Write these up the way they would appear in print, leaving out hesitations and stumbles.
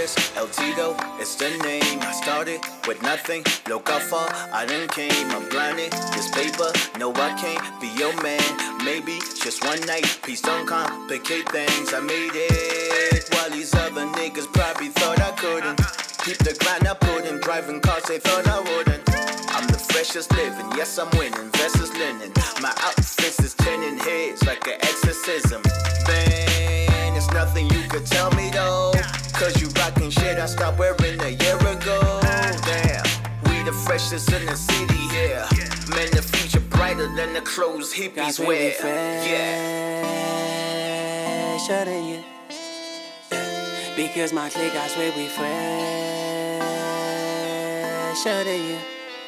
Chris, El Tito, it's the name. I started with nothing, look how far I done came. I'm blinded, this paper, no I can't be your man. Maybe just one night, please don't complicate things. I made it, while these other niggas probably thought I couldn't. Keep the grind I put in, driving cars they thought I wouldn't. I'm the freshest living, yes I'm winning, versus linen. My outfits is turning heads like an exorcism. Man, it's nothing you could tell me though, cause you rockin' shit I stopped wearing a year ago. Damn, we the freshest in the city here. Man, the future brighter than the clothes hippies wear. Yeah. Fresher than you. Because my clique, I swear we fresher than you.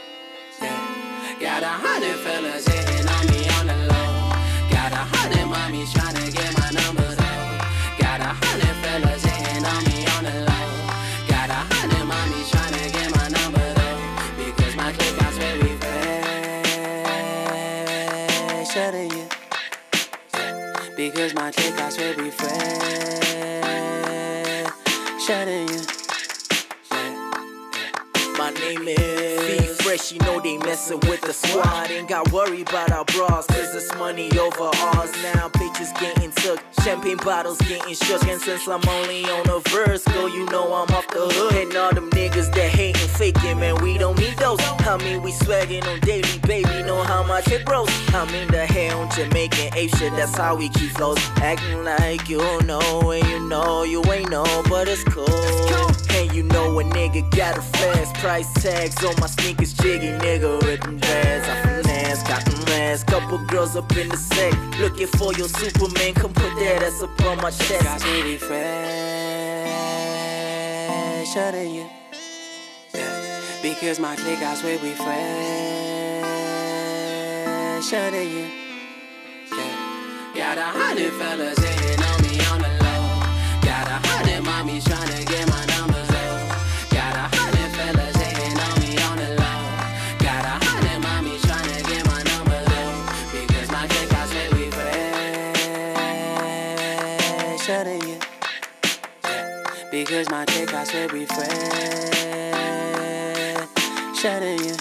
Got 100 fellas hitting on me on the low. Got 100 mommies tryna get my number though. Got 100 fellas hitting on me on the low. Got 100 mommies tryna get my number though. Because my clique, I swear we fresher than you. Because my clique, I swear we fresher than you. My name is Be Fresh, you know they messin' with the squad. Ain't got worry about our bras, cause it's money over ours. Now bitches getting took, champagne bottles getting shook. And since I'm only on a verse, girl, you know I'm off the hook. And all them niggas that hatin' faking, man, we don't need those. I mean, we swaggin' on daily, baby, know how much it grows. I mean, the hair on Jamaican ape shit, that's how we keep flows. Acting like you know, and you know you ain't know, but it's cool. And you know a nigga got a fast price tags on my sneakers, jiggy nigga with them jazz. I finesse, got them ass, couple girls up in the set, looking for your Superman, come put that ass up on my chest. Got me fresher than you. Because my clique, I swear we fresher than you. Got 100 fellas hitting on me on the low. Got 100 mommies tryna get my numbers low. Got 100 fellas hitting on me on the low. Got 100 mommies tryna get my numbers low. Because my clique, I swear we fresher than you. Because my clique, I swear we fresher than you.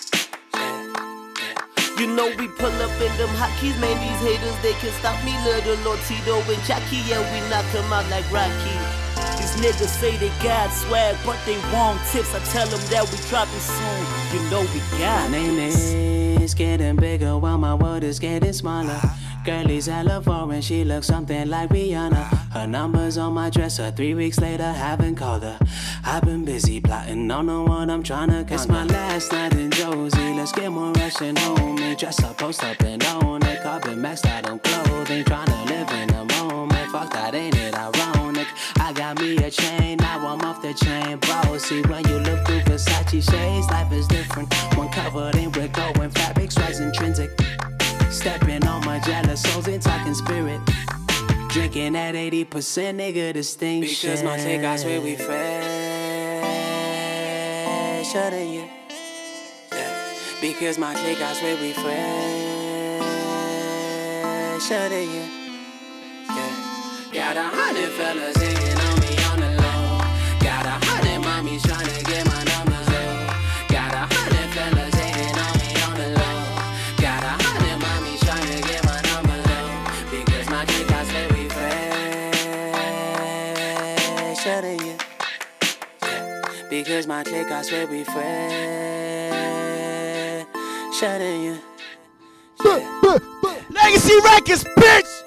You know we pull up in them hotkeys, man, these haters, they can stop me. Little Lord Tito and Jackie, yeah, we knock them out like Rocky. These niggas say they got swag, but they want tips. I tell them that we dropping soon, you know we got My name is getting bigger while my world is getting smaller. Girlie's hella foreign, she looks something like Rihanna. Her number's on my dresser, 3 weeks later, haven't called her. I've been busy plotting on the one I'm tryna conquer. It's my last night in Josie, let's get more rushing home. And dress up, post up and own it. Carbon maxed out on clothing, tryna live in the moment. Fuck that, ain't it ironic? I got me a chain, now I'm off the chain, bro. See, when you look through Versace shades, life is different. One covered in Rico and fabrics was intrinsic. Stepping on my jealous souls and talking spirit. Drinking at 80%, nigga, distinction. Because my clique, I swear we fresher than you. Because my clique, I swear we fresher than you. Got 100 fellas hitting on me on the low. Got 100 mommies tryna get my numbers low. Got 100 fellas hitting on me on the low. Got 100 mommies tryna get my numbers low. Because my clique, I swear we fresher than you. Because my clique, I swear we fresher than you. Legacy Records, bitch!